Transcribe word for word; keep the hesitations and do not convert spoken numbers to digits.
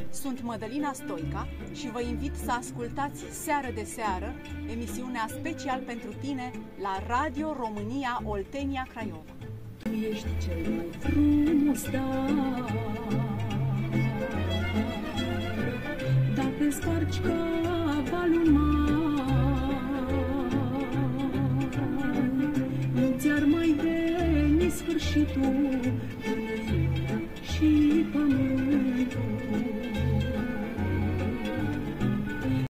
Sunt Mădălina Stoica și vă invit să ascultați seară de seară emisiunea special pentru tine la Radio România Oltenia Craiova. Tu ești cel mai frumos dar, dacă spargi ca valul mare, nu ți-ar mai veni sfârșitul și pământ.